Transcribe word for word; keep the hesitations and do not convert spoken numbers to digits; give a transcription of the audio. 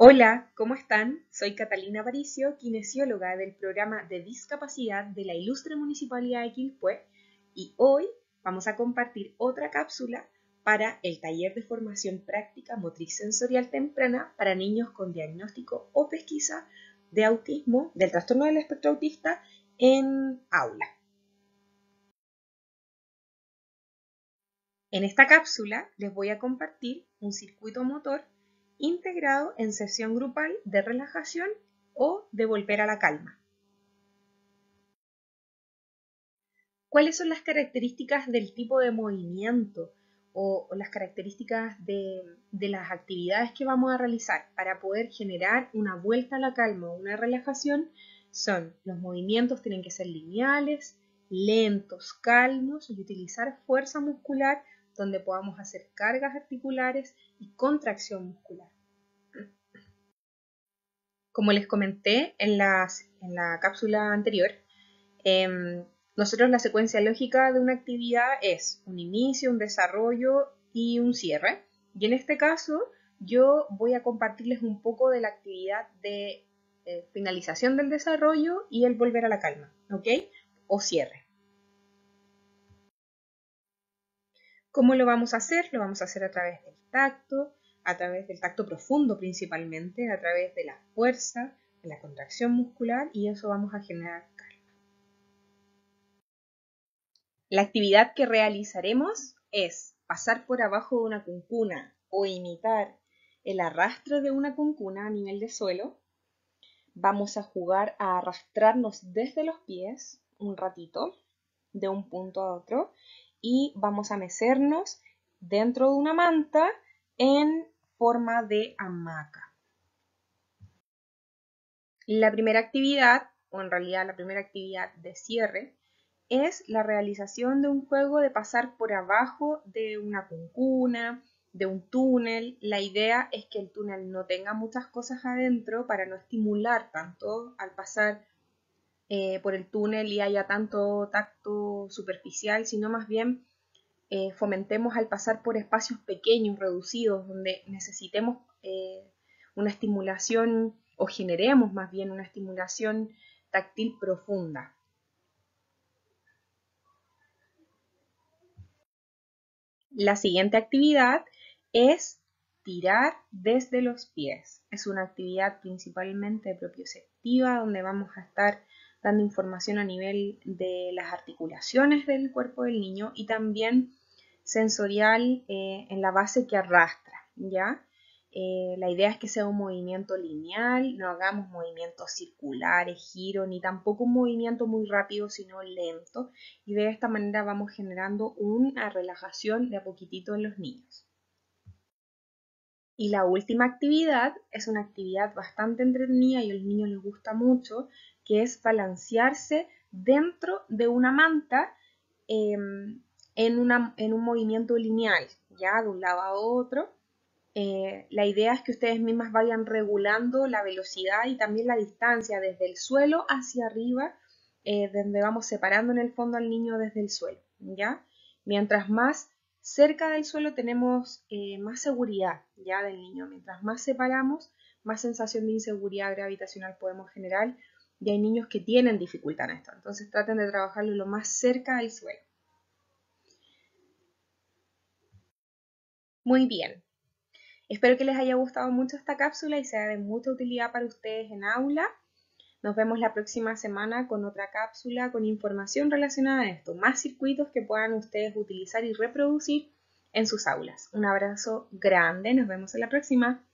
Hola, ¿cómo están? Soy Catalina Aparicio, kinesióloga del programa de discapacidad de la Ilustre Municipalidad de Quilpué, y hoy vamos a compartir otra cápsula para el taller de formación práctica motriz sensorial temprana para niños con diagnóstico o pesquisa de autismo, del trastorno del espectro autista en aula. En esta cápsula les voy a compartir un circuito motor integrado en sesión grupal de relajación o de volver a la calma. ¿Cuáles son las características del tipo de movimiento o, o las características de, de las actividades que vamos a realizar para poder generar una vuelta a la calma o una relajación? Son los movimientos tienen que ser lineales, lentos, calmos y utilizar fuerza muscular donde podamos hacer cargas articulares y contracción muscular. Como les comenté en, las, en la cápsula anterior, eh, nosotros la secuencia lógica de una actividad es un inicio, un desarrollo y un cierre. Y en este caso yo voy a compartirles un poco de la actividad de eh, finalización del desarrollo y el volver a la calma, ¿ok? O cierre. ¿Cómo lo vamos a hacer? Lo vamos a hacer a través del tacto, a través del tacto profundo principalmente, a través de la fuerza, de la contracción muscular, y eso vamos a generar calma. La actividad que realizaremos es pasar por abajo de una cuncuna o imitar el arrastre de una cuncuna a nivel de suelo. Vamos a jugar a arrastrarnos desde los pies un ratito, de un punto a otro, y vamos a mecernos dentro de una manta en forma de hamaca. La primera actividad, o en realidad la primera actividad de cierre, es la realización de un juego de pasar por abajo de una cuncuna, de un túnel. La idea es que el túnel no tenga muchas cosas adentro para no estimular tanto al pasar eh, por el túnel y haya tanto tacto superficial, sino más bien eh, fomentemos al pasar por espacios pequeños, reducidos, donde necesitemos eh, una estimulación o generemos más bien una estimulación táctil profunda. La siguiente actividad es tirar desde los pies. Es una actividad principalmente propioceptiva donde vamos a estar dando información a nivel de las articulaciones del cuerpo del niño y también sensorial eh, en la base que arrastra, ¿ya? Eh, la idea es que sea un movimiento lineal, no hagamos movimientos circulares, giros, ni tampoco un movimiento muy rápido, sino lento. Y de esta manera vamos generando una relajación de a poquitito en los niños. Y la última actividad es una actividad bastante entretenida y a los niños les gusta mucho, que es balancearse dentro de una manta eh, en, una, en un movimiento lineal, ya de un lado a otro. Eh, la idea es que ustedes mismas vayan regulando la velocidad y también la distancia desde el suelo hacia arriba, eh, donde vamos separando en el fondo al niño desde el suelo, ¿ya? Mientras más cerca del suelo tenemos eh, más seguridad, ¿ya? Del niño. Mientras más separamos, más sensación de inseguridad gravitacional podemos generar, y hay niños que tienen dificultad en esto, entonces traten de trabajarlo lo más cerca del suelo. Muy bien. Espero que les haya gustado mucho esta cápsula y sea de mucha utilidad para ustedes en aula. Nos vemos la próxima semana con otra cápsula con información relacionada a esto, más circuitos que puedan ustedes utilizar y reproducir en sus aulas. Un abrazo grande, nos vemos en la próxima.